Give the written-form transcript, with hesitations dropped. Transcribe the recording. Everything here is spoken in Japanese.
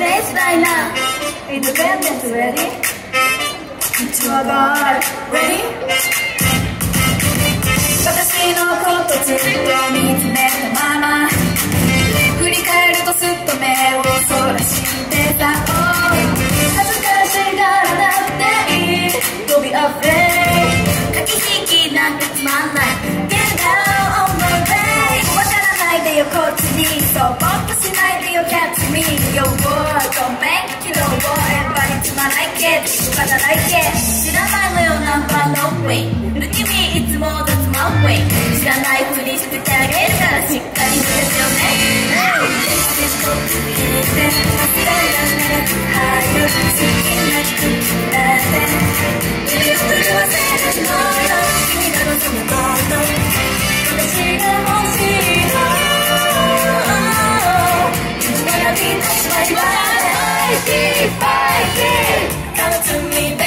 baseline independence ready 道はがある ready 私のことずっと見つめたまま振り返るとすっと目をそらしてた恥ずかしがらなくていい Don't be afraid 駆け引きなんてつまんない Get down on my way わからないでよこっちにそうぼっとしないでよ Catch me Your word Don't make it over Everybody to my like it 仕方ないけ知らないのよナンバーの way Look at me いつも that's my way 知らないふりしててあげるからしっかり見ててよね好きな人だって指を震わせるのよ君らのそのこと私が欲しいの You wanna be that's my life Fight it Come to me